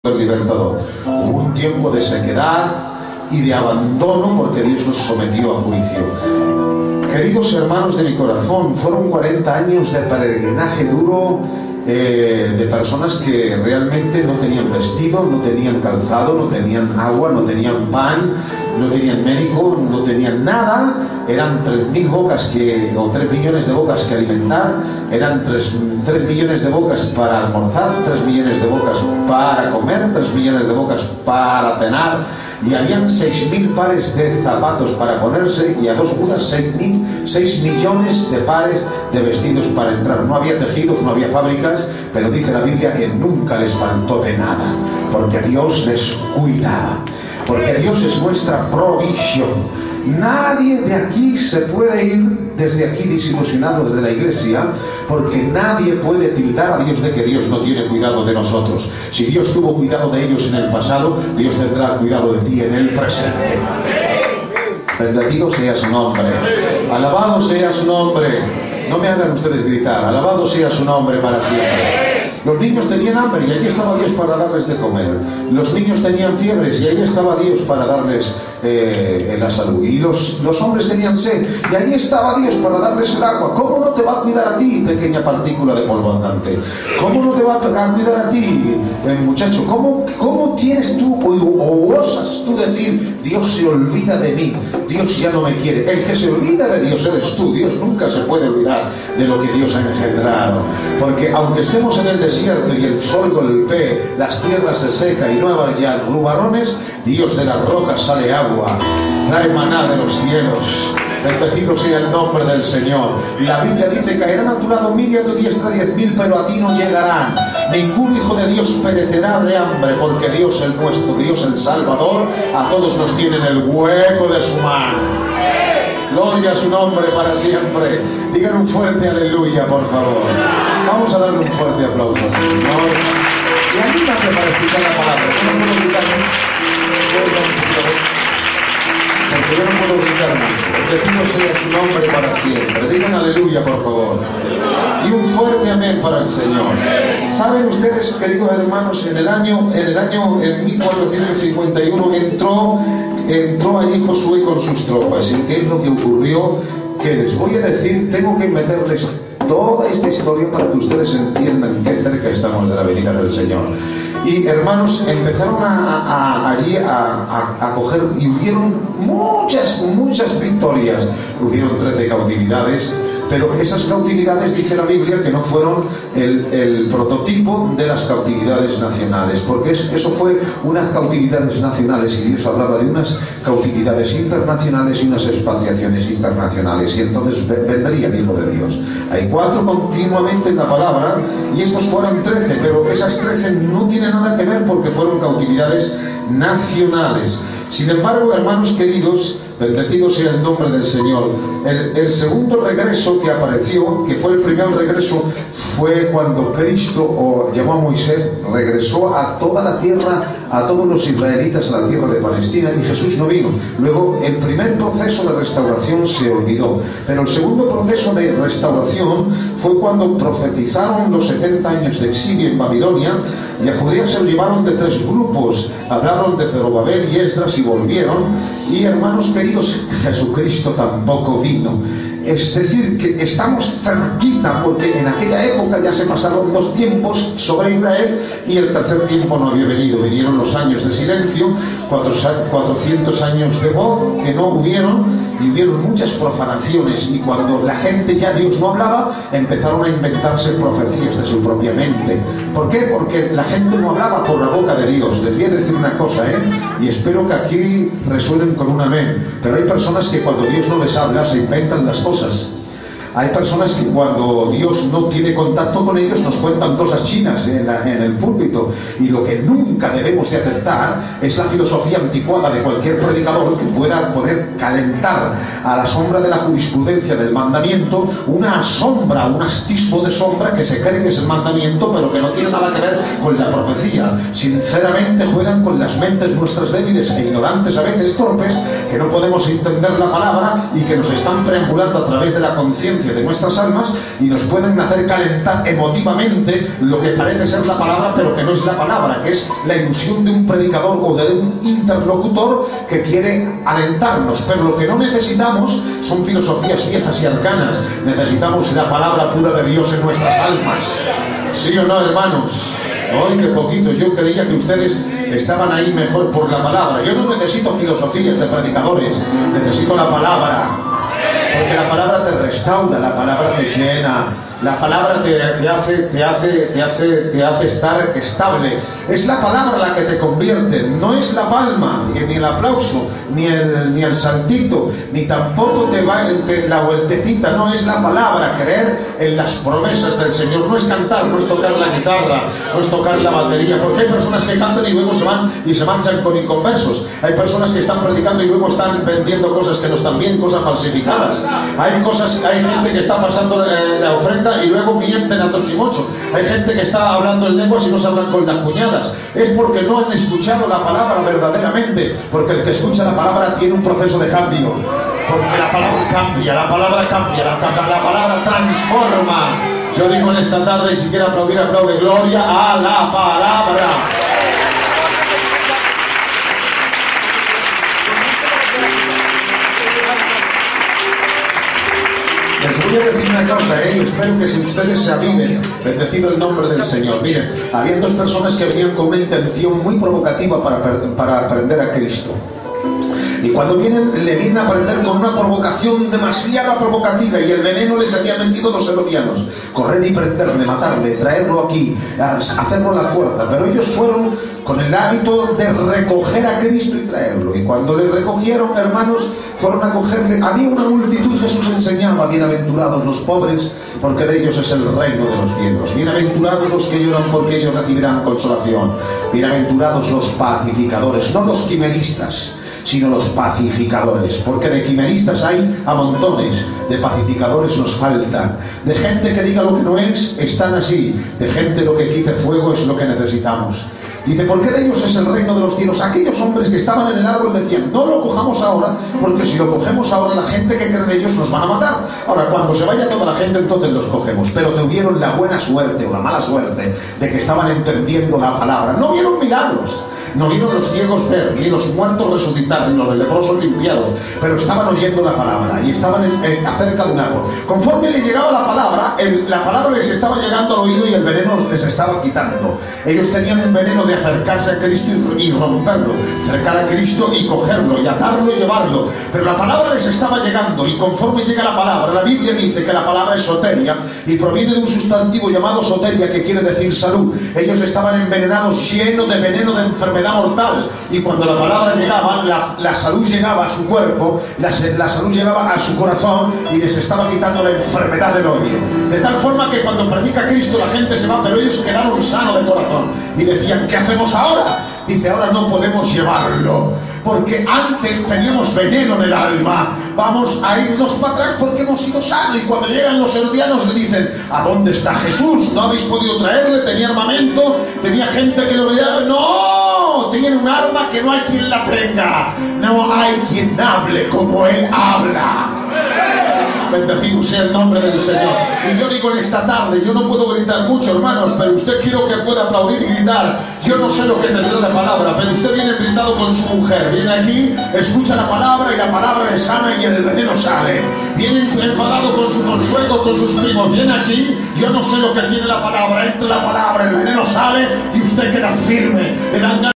libertador. Hubo un tiempo de sequedad y de abandono porque Dios nos sometió a juicio. Queridos hermanos de mi corazón, fueron 40 años de peregrinaje duro, de personas que realmente no tenían vestido, no tenían calzado, no tenían agua, no tenían pan, no tenían médico, no tenían nada. Eran 3.000 bocas o 3 millones de bocas que alimentar, eran 3 millones de bocas para almorzar, 3 millones de bocas para comer, 3 millones de bocas para cenar, y habían 6.000 pares de zapatos para ponerse, y a 2 mudas 6 millones de pares de vestidos para entrar. No había tejidos, no había fábricas, pero dice la Biblia que nunca les faltó de nada, porque Dios les cuidaba, porque Dios es nuestra provisión. Nadie de aquí se puede ir desde aquí desilusionado desde la iglesia, porque nadie puede tildar a Dios de que Dios no tiene cuidado de nosotros. Si Dios tuvo cuidado de ellos en el pasado, Dios tendrá cuidado de ti en el presente. Bendecido sea su nombre, alabado sea su nombre. No me hagan ustedes gritar, alabado sea su nombre para siempre. Los niños tenían hambre y allí estaba Dios para darles de comer. Los niños tenían fiebres y allí estaba Dios para darles la salud. Y los hombres tenían sed y allí estaba Dios para darles el agua. ¿Cómo no te va a cuidar a ti, pequeña partícula de polvo andante? ¿Cómo no te va a cuidar a ti, muchacho? ¿Cómo tienes tú o osas tú decir, Dios se olvida de mí, Dios ya no me quiere? El que se olvida de Dios eres tú. Dios nunca se puede olvidar de lo que Dios ha engendrado, porque aunque estemos en el desierto y el sol golpee, las tierras se secan y no haya nubarrones, Dios de las rocas sale agua, trae maná de los cielos. Bendecido sea el nombre del Señor. La Biblia dice: caerán a tu lado 1.000 y a tu diestra 10.000, pero a ti no llegarán. Ningún hijo de Dios perecerá de hambre, porque Dios el nuestro, Dios el Salvador, a todos nos tiene en el hueco de su mano. Gloria a su nombre para siempre. Digan un fuerte aleluya, por favor. Vamos a darle un fuerte aplauso al Señor. Y anímate para escuchar la palabra. Yo no puedo gritar porque yo no puedo gritar mucho. Bendito sea su nombre para siempre. Digan aleluya, por favor. Y un fuerte amén para el Señor. ¿Saben ustedes, queridos hermanos, en el año 1451 entró allí Josué con sus tropas? ¿Y qué es lo que ocurrió? Que les voy a decir, tengo que meterles toda esta historia para que ustedes entiendan qué cerca estamos de la venida del Señor. Y hermanos, empezaron allí a coger, y hubieron muchas victorias. Hubieron 13 cautividades, pero esas cautividades, dice la Biblia, que no fueron el prototipo de las cautividades nacionales, porque eso fue unas cautividades nacionales, y Dios hablaba de unas cautividades internacionales y unas expatriaciones internacionales, y entonces vendría el Hijo de Dios. Hay 4 continuamente en la palabra, y estos fueron 13, pero esas 13 no tienen nada que ver porque fueron cautividades nacionales. Sin embargo, hermanos queridos, bendecido sea el nombre del Señor, el segundo regreso que apareció, que fue el primer regreso, fue cuando Cristo llamó a Moisés, regresó a toda la tierra, a todos los israelitas a la tierra de Palestina, y Jesús no vino. Luego el primer proceso de restauración se olvidó, pero el segundo proceso de restauración fue cuando profetizaron los 70 años de exilio en Babilonia, y a Judea se lo llevaron de 3 grupos. Hablaron de Zorobabel y Esdras y volvieron. Y hermanos queridos, Jesucristo tampoco vino. Es decir, que estamos cerquita, porque en aquella época ya se pasaron 2 tiempos sobre Israel y el tercer tiempo no había venido. Vinieron los años de silencio, 400 años de voz que no hubieron, y hubieron muchas profanaciones, y cuando la gente ya Dios no hablaba, empezaron a inventarse profecías de su propia mente. ¿Por qué? Porque la gente no hablaba por la boca de Dios. Les voy a decir una cosa, y espero que aquí resuenen con un amén, pero hay personas que cuando Dios no les habla se inventan las cosas. Hay personas que cuando Dios no tiene contacto con ellos nos cuentan cosas chinas en el púlpito, y lo que nunca debemos de aceptar es la filosofía anticuada de cualquier predicador que pueda calentar a la sombra de la jurisprudencia del mandamiento una sombra, un astismo de sombra que se cree que es el mandamiento, pero que no tiene nada que ver con la profecía. Sinceramente juegan con las mentes nuestras débiles e ignorantes, a veces torpes, que no podemos entender la palabra y que nos están preambulando a través de la conciencia potencia de nuestras almas y nos pueden hacer calentar emotivamente lo que parece ser la palabra, pero que no es la palabra, que es la ilusión de un predicador o de un interlocutor que quiere alentarnos. Pero lo que no necesitamos son filosofías viejas y arcanas, necesitamos la palabra pura de Dios en nuestras almas. ¿Sí o no, hermanos? ¡Ay, qué poquito! Yo creía que ustedes estaban ahí mejor por la palabra. Yo no necesito filosofías de predicadores, necesito la palabra. Porque la palabra te restaura, la palabra te llena, la palabra te hace estar estable. Es la palabra la que te convierte, no es la palma, ni el aplauso, ni el saltito, ni tampoco la vueltecita, no, es la palabra, creer en las promesas del Señor. No es cantar, no es tocar la guitarra, no es tocar la batería, porque hay personas que cantan y luego se van y se marchan con inconversos. Hay personas que están predicando y luego están vendiendo cosas que no están bien, cosas falsificadas. Hay gente que está pasando la ofrenda y luego mienten a tochimocho. Hay gente que está hablando en lenguas y no se hablan con las cuñadas. Es porque no han escuchado la palabra verdaderamente, porque el que escucha la palabra tiene un proceso de cambio, porque la palabra cambia, la palabra transforma. Yo digo en esta tarde, y si quiere aplaudir, aplaude: gloria a la palabra. Les voy a decir una cosa, espero que si ustedes se aviven, bendecido el nombre del Señor. Miren, habían dos personas que venían con una intención muy provocativa para aprender a Cristo. Y cuando le vienen a aprender con una provocación demasiado provocativa, y el veneno les había metido los herodianos: correr y prenderle, matarle, traerlo aquí, hacerlo a la fuerza. Pero ellos fueron con el hábito de recoger a Cristo y traerlo. Y cuando le recogieron, hermanos, fueron a cogerle. Había una multitud, Jesús enseñaba: bienaventurados los pobres, porque de ellos es el reino de los cielos. Bienaventurados los que lloran, porque ellos recibirán consolación. Bienaventurados los pacificadores, no los quimeristas, sino los pacificadores, porque de quimeristas hay a montones, de pacificadores nos faltan. De gente que diga lo que no es, están así. De gente lo que quite fuego es lo que necesitamos. Dice: ¿por qué de ellos es el reino de los cielos? Aquellos hombres que estaban en el árbol decían: no lo cojamos ahora, porque si lo cogemos ahora, la gente que cree en ellos nos van a matar. Ahora, cuando se vaya toda la gente, entonces los cogemos. Pero tuvieron la buena suerte o la mala suerte de que estaban entendiendo la palabra. No vieron milagros, no vieron los ciegos ver, ni los muertos resucitar, ni los leprosos limpiados, pero estaban oyendo la palabra y estaban acerca de un árbol. Conforme les llegaba la palabra les estaba llegando al oído y el veneno les estaba quitando. Ellos tenían un veneno de acercarse a Cristo y romperlo, acercar a Cristo y cogerlo y atarlo y llevarlo. Pero la palabra les estaba llegando, y conforme llega la palabra, la Biblia dice que la palabra es soteria y proviene de un sustantivo llamado soteria, que quiere decir salud. Ellos estaban envenenados, llenos de veneno de enfermedad mortal, y cuando la palabra llegaba, la salud llegaba a su cuerpo, la salud llegaba a su corazón y les estaba quitando la enfermedad del odio. De tal forma que cuando predica Cristo la gente se va, pero ellos quedaron sanos de corazón y decían: ¿qué hacemos ahora? Dice: ahora no podemos llevarlo, porque antes teníamos veneno en el alma. Vamos a irnos para atrás porque hemos sido sanos. Y cuando llegan los herodianos le dicen: ¿a dónde está Jesús? ¿No habéis podido traerle? Tenía armamento, tenía gente que lo veía. ¡No! Tiene un arma que no hay quien la tenga. No hay quien hable como él habla. Bendecido sea el nombre del Señor. Y yo digo en esta tarde, yo no puedo gritar mucho, hermanos, pero usted quiero que pueda aplaudir y gritar. Yo no sé lo que tendrá la palabra, pero usted viene gritado con su mujer, viene aquí, escucha la palabra y la palabra le sana y el veneno sale. Viene enfadado con su consuelo, con sus primos, viene aquí, yo no sé lo que tiene la palabra, entra la palabra, el veneno sale y usted queda firme. Le dan